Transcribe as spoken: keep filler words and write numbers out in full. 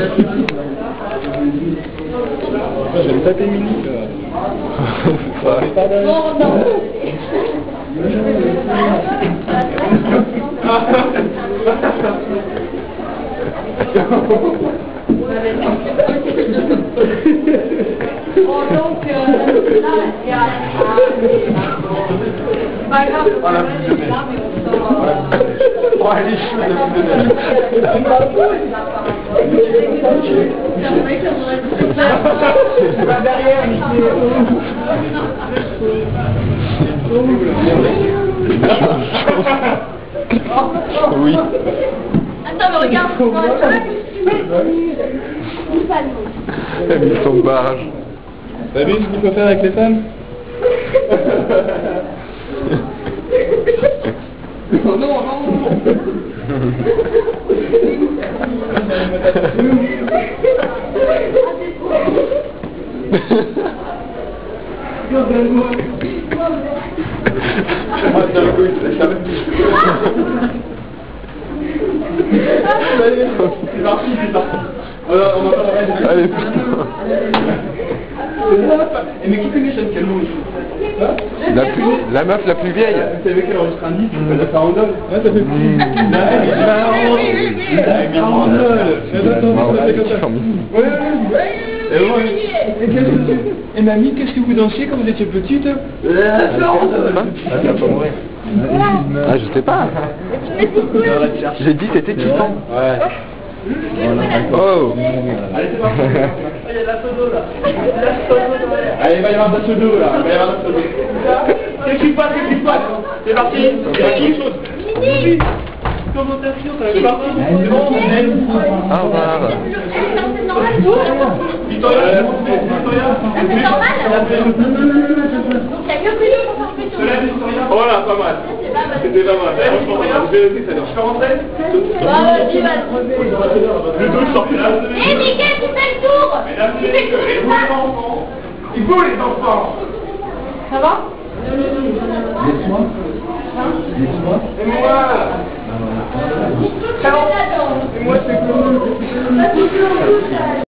Je vais me taper Mini. Bon, non. Bon, donc, euh, là, il y a... Pas grave, on va là, mais on sort... Oh, elle est chaude, la boule de neige. Pas derrière, Oui. Attends, mais regarde, moi, Elle a mis son barrage. T'as vu ce qu'il faut faire avec les femmes? Non, non, non. C'est parti, c'est parti. On va faire la règle. Allez, putain. Et mais qui connaît Jeanne Calment? La, plus, la meuf la plus vieille. Vous savez qu'elle enregistre un disque, elle a fait en dol. Ouais, ça fait plus. La Mirandole. Ouais, ouais. Et ouais. Et qu'est-ce que Et mamie, qu'est-ce que vous dansiez quand vous étiez petite? La Mirandole. Ah, ça va pas mourir. Ah, je sais pas. J'ai dit c'était kiffant. Ouais. Oh. Allez, c'est parti. Il y a de la sodo là. Allez, il va y avoir de la sodo là. Il va y avoir de la sodo. Qu'est-ce qui se passe? Qu'est-ce qui se passe? C'est parti. C'est parti. Mini. Commentation, ça va parti. C'est bon. Au revoir. C'est normal, tout. Victoria, Victoria. C'est normal. Donc, il y a que plus pour faire plus tôt. Voilà, pas mal. C'était pas mal. Je vais laisser ça. Je peux rentrer? Vas-y, vas-y. Le dos, je sors plus là. Eh, Miguel, tu fais le tour. Mesdames Tu et fais le messieurs, et vous tour. les enfants? Il faut les enfants. Ça va? Laisse-moi. Laisse-moi. Et moi? Ciao. Et moi, c'est cool.